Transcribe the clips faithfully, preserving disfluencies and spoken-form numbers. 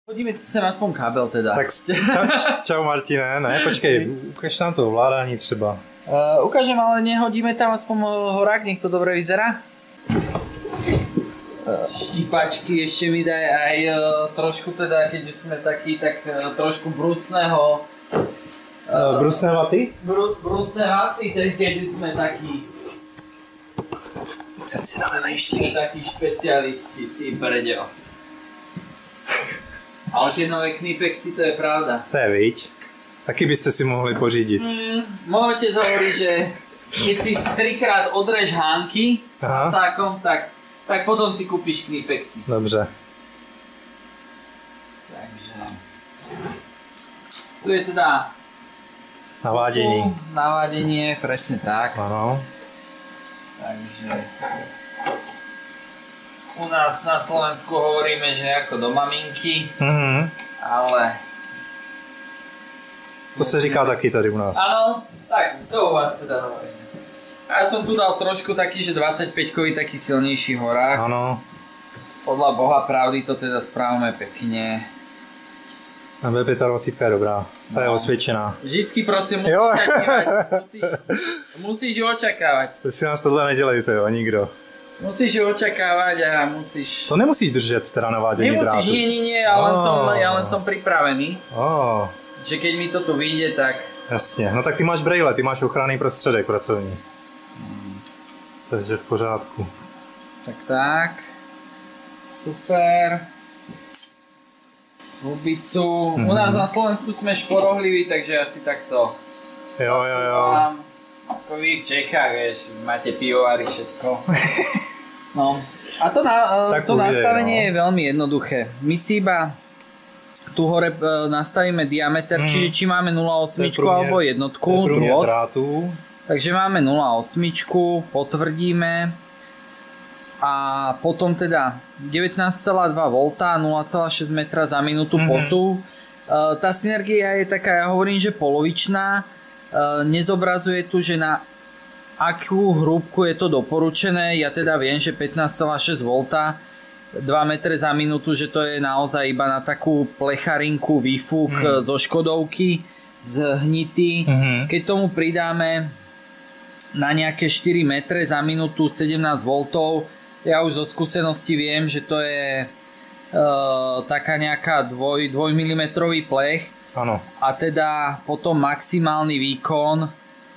Hodíme sem aspoň kábel teda. Tak čau, čau Martine, ne, počkej, ukáž nám to ovládání třeba. Uh, ukážem, ale nehodíme tam aspoň horák, nech to dobre vyzerá. Uh, štípačky ešte mi daj aj uh, trošku teda, keď už sme takí, tak uh, trošku brusného. Uh, brusné vaty? Bru, brusné vaty, keď už sme takí. Chcem si dáme išli. Takí špecialisti, ty brďo. Ale tie nové Knipexy, to je pravda. To je viď. Taky byste si mohli pořídit. Mm, môžete hovoriť, že keď si trikrát odrež hánky s pasákom, tak, tak potom si kúpiš Knipexy. Dobře. Takže... Tu je teda... Navádění. Navádění, presne tak. Ano. Takže... U nás na Slovensku hovoríme, že ako do maminky, Mhm. ale... To se říká taky tady u nás. Áno, tak to u vás teda hovoríme. A ja som tu dal trošku taký, že dvadsaťpäťkový taký silnejší horák. Ano. Podľa Boha pravdy to teda správame pekne. A bé dvacet pět je dobrá, ta je No. osvědčená. Vždycky prosím musíš Jo. očakávať, musíš, musíš ju očakávať. To si nás tohle nedělejte, jo, nikdo. Musíš ju očakávať a musíš... To nemusíš držet teda navádění drátu. Nemusíš, nie, nie, nie, ja len, Oh. som, ja len som pripravený. Oh. Že keď mi to tu vyjde, tak... Jasně, no tak ty máš brejle, ty máš ochranný prostředek pracovní. Hmm. Takže v pořádku. Tak tak. Super. Hubicu. Mm-hmm. U nás na Slovensku sme šporohliví, takže asi takto. Jo, jo, jo. Ako vy v Čechách, vieš, máte pivovary, všetko. No. A to, na, Tak to bude, nastavenie no. je veľmi jednoduché. My si iba tu hore nastavíme diameter, mm. čiže či máme nula osem alebo jednotku, drôt. Takže máme nula osem, potvrdíme a potom teda devätnásť celá dva volta, nula celá šesť metra za minútu mm-hmm. posúv. Tá synergia je taká, ja hovorím, že polovičná. Nezobrazuje tu, že na akú hrúbku je to doporučené. Ja teda viem, že pätnásť celá šesť volta, dva metre za minútu, že to je naozaj iba na takú plecharinku, výfuk mm. zo Škodovky, z hnity. Mm-hmm. Keď tomu pridáme na nejaké štyri metre za minútu sedemnásť voltov, ja už zo skúsenosti viem, že to je e, taká nejaká dvoj, dvojmilimetrový plech. Áno. A teda potom maximálny výkon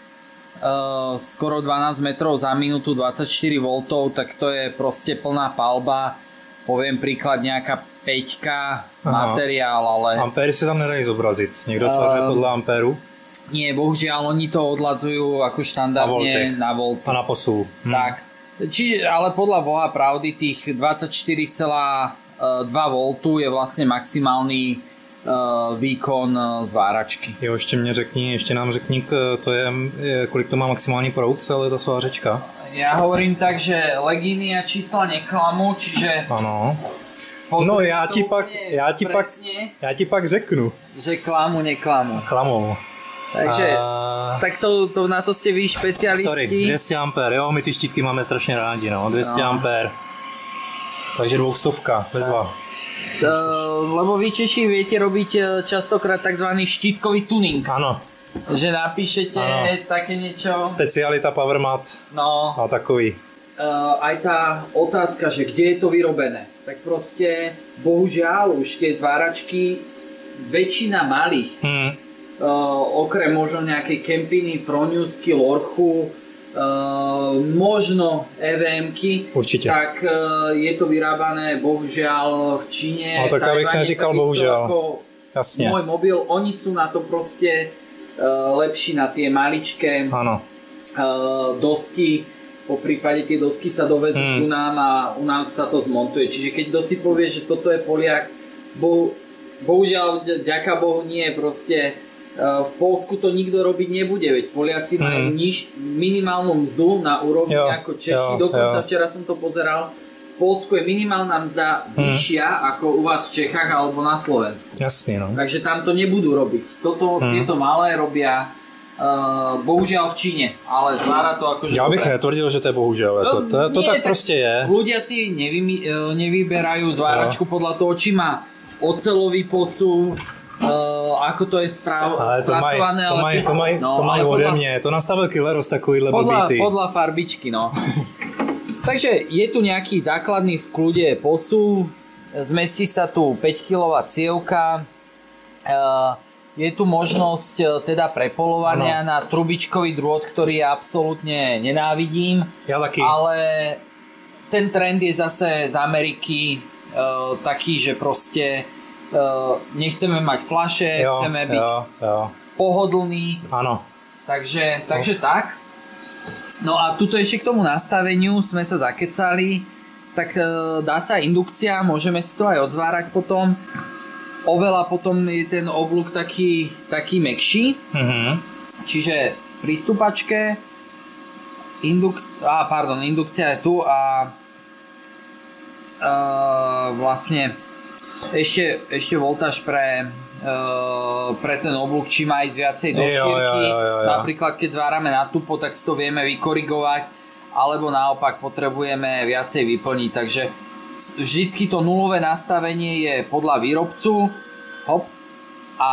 uh, skoro dvanásť metrov za minútu, dvadsaťštyri voltov, tak to je proste plná palba. Poviem príklad, nejaká päťka materiál, ale... Ampéry sa tam nedají zobrazit. Niekto svažuje uh, podľa ampéru? Nie, bohužiaľ, oni to odladzujú ako štandardne na volty. A na posúv. Hm. Tak. Čiže, ale podľa Boha pravdy, tých dvadsaťštyri celá dva voltu je vlastne maximálny výkon zváračky. Jo, ještě mě řekni, ještě nám řekni, to je, kolik to má maximální proud, celá ta svářečka? Ja hovorím tak, že legíny a čísla neklamú, čiže... Ano. No já ti, pak, já, ti pak, já ti pak řeknu. Že klamu, neklamu. Klamou. Takže, a... tak to, to, na to ste vy špecialisti. Sorry, dvě stě ampér, jo, my ty štítky máme strašně rádi, no, dvě stě no. ampér. Takže dvoustovka, bezva. Uh, lebo vy Češi viete robiť častokrát tzv. Štítkový tuning. Áno. Že napíšete ano. také niečo... Specialita Powermat no. a takový. Uh, aj tá otázka, že kde je to vyrobené. Tak proste, bohužiaľ, už tie zváračky, väčšina malých, hmm. uh, okrem možno nejakej Kempiny, Froniusky, Lorchu, Uh, možno é vé emky, určite. Tak uh, je to vyrábané bohužiaľ v Číne. No tak abych neříkal bohužiaľ. Jasne. Môj mobil, oni sú na to proste uh, lepší na tie maličké uh, dosky. Po prípade tie dosky sa dovezú hmm. u nám a u nás sa to zmontuje. Čiže keď kto si povie, že toto je Poliak, bohu, bohužiaľ, ďaká Bohu nie, proste v Poľsku to nikto robiť nebude, veď Poliaci majú mm. niž, minimálnu mzdu na úrovni jo, ako Češi, jo, dokonca jo. Včera som to pozeral, v Poľsku je minimálna mzda mm. vyššia ako u vás v Čechách alebo na Slovensku. Jasne, no. Takže tam to nebudú robiť. Toto, mm. tieto malé robia uh, bohužiaľ v Číne, ale zvára to akože... Ja bych dobre. Netvrdil, že to je bohužiaľ, no, ako, to, to nie, tak proste je. Ľudia si nevy, nevyberajú zváračku jo. podľa toho, či má oceľový posúv, Uh, ako to je správ, ale to spracované, maj, to maj, to maj, no, to maj ode mne, to nastavil Killeros takovýhle blbý. Podľa farbičky, no. Takže je tu nejaký základný v kľude posúv, zmestí sa tu päť kilowattov cievka, uh, je tu možnosť uh, teda prepolovania ano. Na trubičkový drôt, ktorý ja absolútne nenávidím, ja taký. Ale ten trend je zase z Ameriky uh, taký, že proste Uh, nechceme mať fľaše, jo, chceme byť jo, jo. pohodlní. Áno. Takže, takže no. tak. No a tuto ešte k tomu nastaveniu sme sa zakecali. Tak uh, dá sa indukcia, môžeme si to aj odzvárať potom. Oveľa potom je ten oblúk taký, taký mäkší. Uh-huh. Čiže pri stúpačke induk... ah, pardon, indukcia je tu a uh, vlastne Ešte, ešte voltáž pre, uh, pre ten oblúk, či má ísť viacej do šírky. Jo, jo, jo, jo. Napríklad keď zvárame na tupo, tak si to vieme vykorigovať, alebo naopak potrebujeme viacej vyplniť. Takže vždycky to nulové nastavenie je podľa výrobcu. Hop. A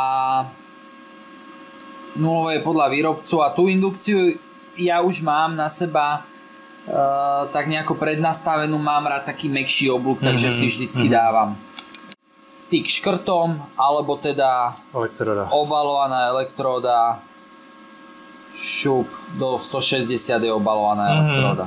nulové je podľa výrobcu a tú indukciu ja už mám na seba uh, tak nejako prednastavenú, mám rád taký mäkší oblúk, takže mm-hmm. si vždycky mm-hmm. dávam tyk škrtom, alebo teda elektroda. Obalovaná elektróda, šup, do stošesťdesiat je obalovaná mm-hmm. elektróda.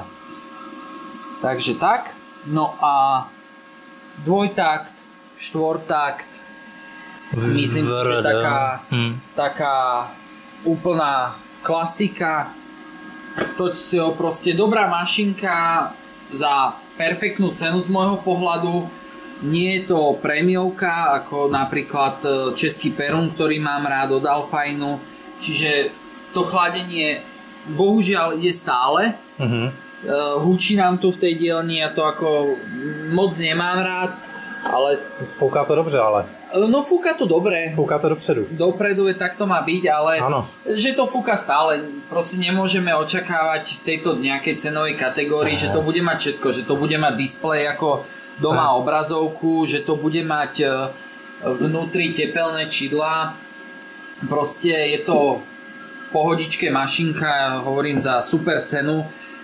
Takže tak, no a dvojtakt, štvortakt, myslím si, že taká, mm. taká úplná klasika, to si ho proste dobrá mašinka za perfektnú cenu z môjho pohľadu. Nie je to prémiovka, ako napríklad český Perun, ktorý mám rád od Alfajnu. Čiže to chladenie bohužiaľ ide stále. Uh-huh. Húči nám tu v tej dielni, ja to ako moc nemám rád, ale... Fúka to dobře, ale... No fúka to dobre. Fúka to dopředu. Dopredu je, tak to má byť, ale ano. Že to fúka stále. Proste nemôžeme očakávať v tejto nejakej cenovej kategórii, uh-huh. že to bude mať všetko, že to bude mať displej ako doma Aj. obrazovku, že to bude mať vnútri tepelné čidlá. Proste je to pohodičke mašinka, hovorím za super cenu.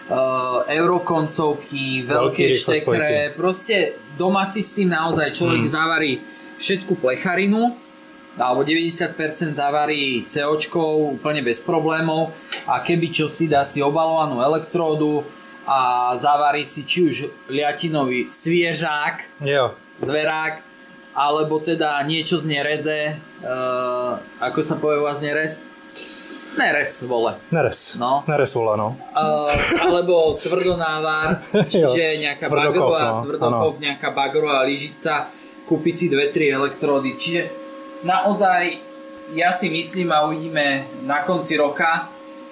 Eurokoncovky, veľké štekre, proste doma si s tým naozaj človek hmm. zavarí všetku plecharinu, alebo deväťdesiat percent zavarí COčkou úplne bez problémov a keby čo si dá si obalovanú elektródu a zavarí si či už liatinový sviežák, jo. zverák, alebo teda niečo z nereze, uh, ako sa povie u vás nerez? Neres, vole. Neres, no. Neres vole, no. Uh, alebo tvrdonávar, čiže nejaká bagrová, no. tvrdokov, nejaká bagrová lyžica, kúpi si dve tri elektródy, čiže naozaj ja si myslím a uvidíme na konci roka,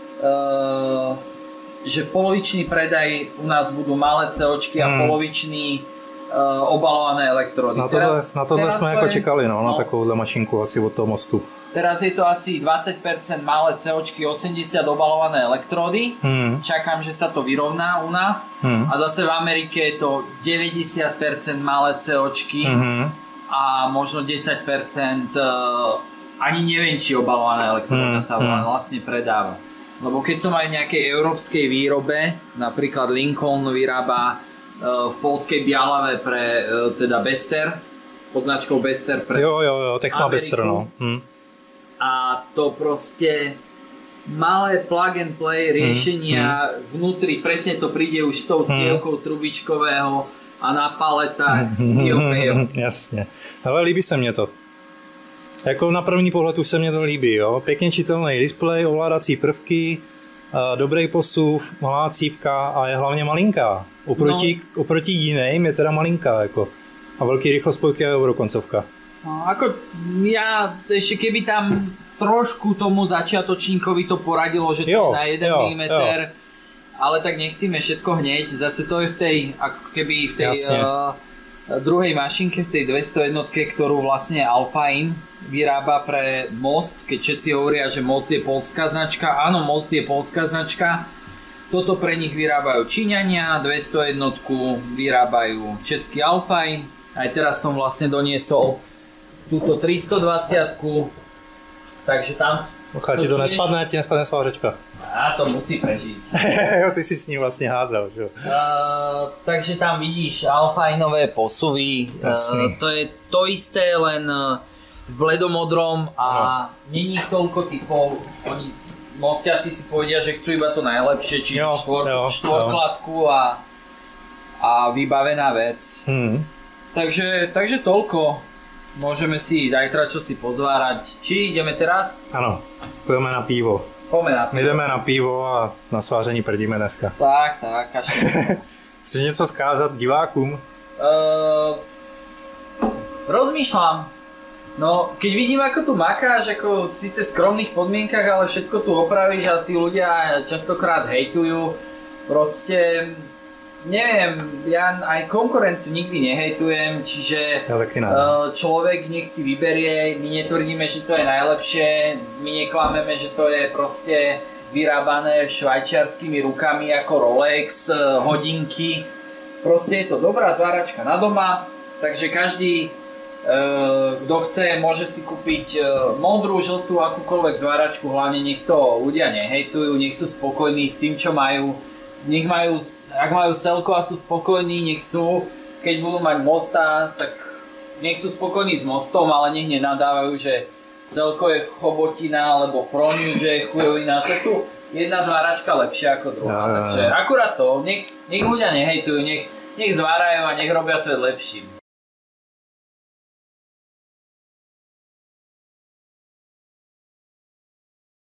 uh, že polovičný predaj u nás budú malé COčky a hmm. polovičný uh, obalované elektródy. Na tohle, teraz, na tohle teraz sme to ako je, čekali, no, no, na takovouhle mašinku asi od toho mostu. Teraz je to asi dvadsať percent malé COčky, osemdesiat obalované elektródy. Hmm. Čakám, že sa to vyrovná u nás. Hmm. A zase v Amerike je to deväťdesiat percent malé COčky hmm. a možno desať percent uh, ani neviem, či obalované elektróda hmm. sa hmm. vlastne predáva. Lebo keď som aj v nejakej európskej výrobe, napríklad Lincoln vyrába uh, v poľskej Bialave pre uh, teda Bester, pod značkou Bester pre jo, jo, jo, Techma Bester, no. Hm. A to proste malé plug and play riešenia, hm. vnútri presne to príde už s tou cievkou hm. trubičkového a na paletách. Hm. Jasně. Ale líbí se mně to. Jako na první pohled už se mně to líbí, jo. Pěkně čitelný displej, ovládací prvky, dobrý posuv, malá cívka a je hlavně malinká. Oproti, no. oproti jiným je teda malinká, jako. A velký rychlospojky a eurokoncovka. No, ako ja ešte keby tam trošku tomu začiatočníkovi to poradilo, že to jo, je na jeden milimeter, ale tak nechcíme všetko hneď. Zase to je v tej, ako keby v tej uh, druhej mašinke, v tej dvesto jednotke, ktorú vlastne Alfajn vyrába pre Most, keď všetci hovoria, že Most je poľská značka. Áno, Most je poľská značka. Toto pre nich vyrábajú Číňania, dvesto jednotku vyrábajú český Alfajn. Aj teraz som vlastne doniesol túto tristodvadsať, takže tam... Ocha, ti to nespadne, ti nespadne svážečka. A to musí prežiť. Ty si s ním vlastne házel, že? Uh, takže tam vidíš alfajnové posuvy, uh, to je to isté, len v bledomodrom a no. Není toľko typov. Oni mostiaci si povedia, že chcú iba to najlepšie, čiže štvor, štvorkladku a, a vybavená vec. Hmm. Takže, takže toľko. Môžeme si zajtra čo si pozvárať. Či ideme teraz? Áno, pôjdeme na pivo. Poďme na pivo. Ideme na pivo a na svážení prdíme dneska. Tak, tak, kašle. Chceš něco skázat divákům? Uh, rozmýšľam. No, keď vidím, ako tu makáš, ako síce v skromných podmienkach, ale všetko tu opravíš a tí ľudia častokrát hejtujú. Proste, neviem, ja aj konkurenciu nikdy nehejtujem, čiže ja uh, človek nech si vyberie, my netvrdíme, že to je najlepšie, my neklameme, že to je proste vyrábané švajčiarskými rukami ako Rolex, hodinky. Proste je to dobrá zváračka na doma, takže každý kto chce, môže si kúpiť modrú, žltú, akúkoľvek zváračku, hlavne nech to ľudia nehejtujú, nech sú spokojní s tým, čo majú. Nech majú, ak majú Selko a sú spokojní, nech sú. Keď budú mať Mosta, tak nech sú spokojní s Mostom, ale nech nenadávajú, že Selko je chobotina, alebo Fronius, že je chujovina. To sú jedna zváračka lepšia ako druhá. Ja, ja, ja. Takže akurát to, nech, nech ľudia nehejtujú, nech, nech zvárajú a nech robia svet lepším.